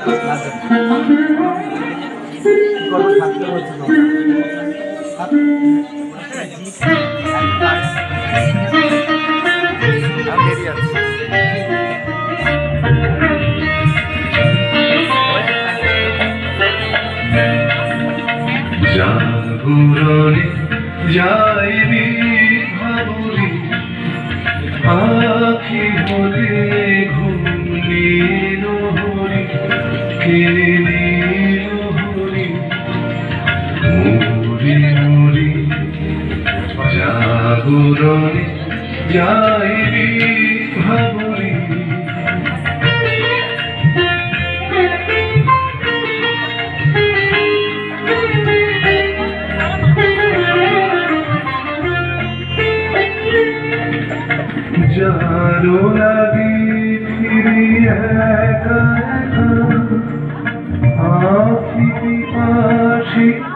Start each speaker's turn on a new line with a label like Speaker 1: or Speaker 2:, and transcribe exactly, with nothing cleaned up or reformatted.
Speaker 1: জাগরণে যাইবি ভাবরি আখি হলে ঘুমিল হরি কে নীল হরি মুরি মুরি জাগরণে যাইবি ভাবরি জানো লাগি ফিরি একা একা আখি পাশি